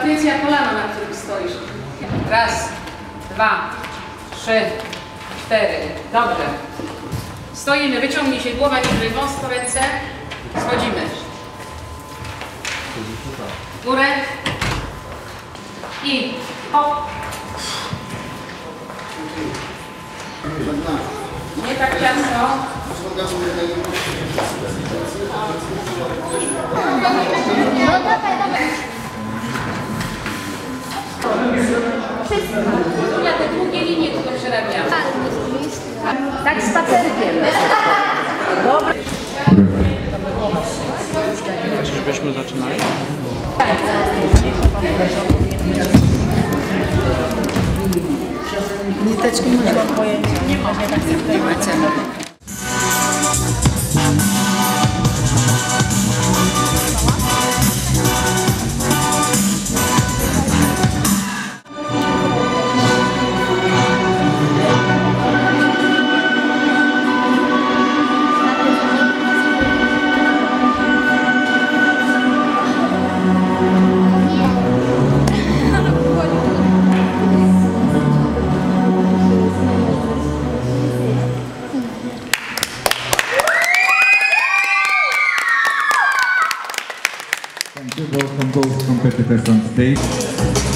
trapecja kolana, na którym stoisz. Raz, dwa, trzy, cztery. Dobrze. Stoimy, wyciągnij się głowa niżej, wąsko ręce. Schodzimy. Górę. I hop. Nie tak ciasno. Ja te długie linie tylko przerabiam. Tak spacerkiem. Dobra. Żebyśmy zaczynali? Niteczki nie mam pojęcia, nie ma, nie tak tutaj macie. Thank you. Welcome both competitors on stage.